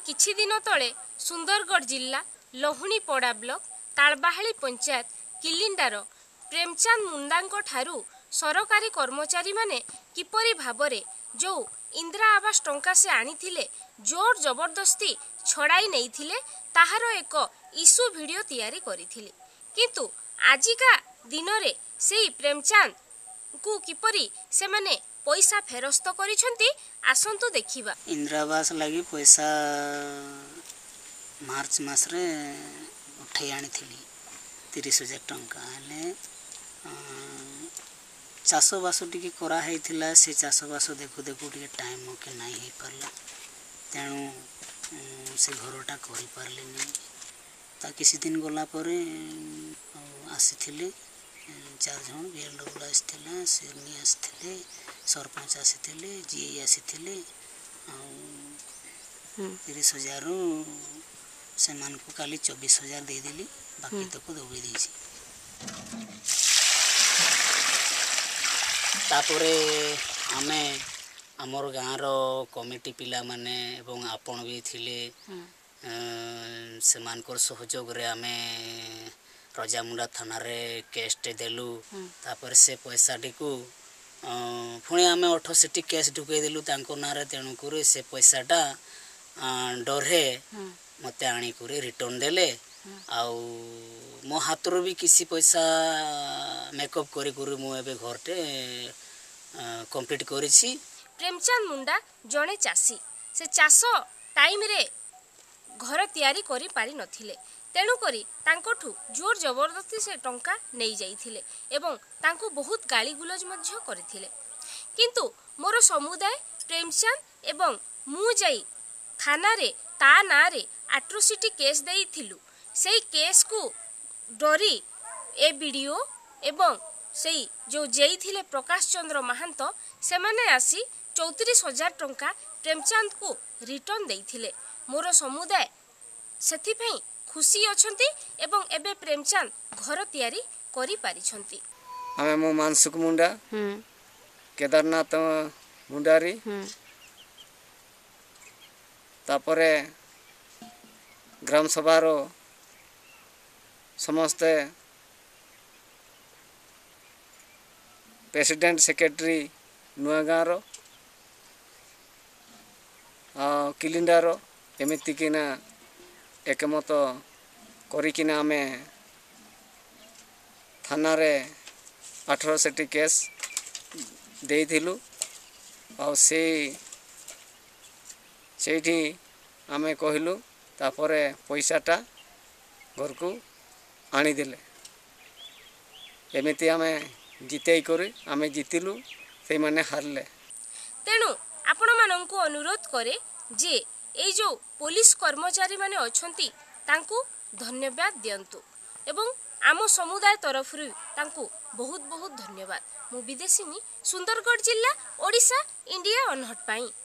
किछि दिन तले सुंदरगढ़ जिला लहुणीपड़ा ब्लॉक तालबाहाली पंचायत किलिंडार प्रेमचंद मुंडा ठारू सरकारी कर्मचारी माने किपरि भाबरे जो इंदिरा आवास टंका से आनीथिले जोर जबरदस्ती छड़ाई नैथिले ताहार एक इशू वीडियो तैयारी करिथिले किंतु आजिका दिन रे सेई प्रेमचंद को किपरि से माने पैसा फेरस्त करिसंती आसंतु देखिबा। इंदिरा आवास लगी पैसा मार्च मास रे उठाई आनीथिली 30,000 टंका हेले चाषबास टी करा से चाषबास देखु देखु टे टाइम के नहीं हो पारा तेणु से घरटा कर पारे ता किसी दिन गलापर आसी 4 जन बीएलडब्ल्यू आसते सिरनी आसते सरपंच आसी जीए आसी 30,000 से मान को खाली 24,000 देदेली बाकी तक दबे देसी तापरे आमे आमर गाँव रो कमिटी पिला माने एवं आपण भी थिले से मानकर सहयोग रे आमे रजामुंडा थाना रे केस देलु तापर से पैसा टिकू पुणी आमे 68 केस ढुके देलु तांको नारे तेणु करे से पैसाटा डरे मते आनी करे रिटर्न देले आउ मो हाथरो भी किसी पैसा मेकअप करी करी मु एबे घरटे कंप्लीट करिछि। प्रेमचंद मुंडा जणे चासी से चाष टाइम रे घर तैयारी करी पारि नथिले तेणु करी तांकोठु जोर जबरदस्ती से टंका नहीं जाइथिले एवं तांको बहुत गाली गुलज मध्य करथिले किंतु मोर समुदाय प्रेमचंद एवं मु जाई थाना रे ता ना रे एट्रोसिटी केस देइथिलु सेई केस को डरी ए वीडियो एवं सेई जो जेइथिले प्रकाश चंद्र महांत से माने आसी 34,000 टंका प्रेमचंद को रिटर्न देइथिले मोर समुदाय सेथिपई खुशी अछंती एवं एबे प्रेमचंद घर तैयारी करी पारिछंती। आमे मो मानसुक मुंडा केदारनाथ मुंडारी तापरे ग्राम सभा रो समस्त प्रेसिडेंट सेक्रेटरी नुआ गाँव रो किलिंडार एमती किना एकमत करिकिना आमे थाना रे 18 केस देइथिलु आ सेठी आमे कहलु तापरे पैसाटा घर को आनी देले एमती आमे जिते करी आमे जितिलु से माने हारले तेणु आपण माननकु अनुरोध करे जे ए जो पुलिस कर्मचारी माने अछंती तांकु धन्यवाद दियंतु एवं आम समुदाय तरफ तांकु बहुत बहुत धन्यवाद। मु विदेशिनी सुंदरगढ़ जिला ओडिशा इंडिया अनहट पाई।